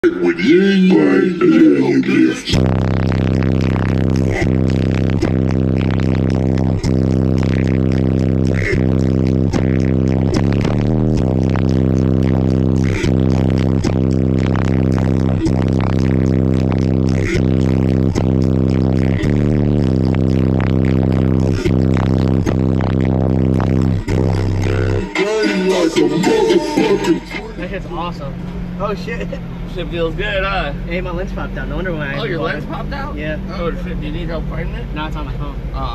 When you ain't right, the hell you gift. Like a motherfucking. That shit's awesome. Oh shit. Shit feels good, huh? Hey, my lens popped out. No wonder why. Oh, your lens popped out? Yeah. Oh shit, do you need help finding it? No, it's on my phone.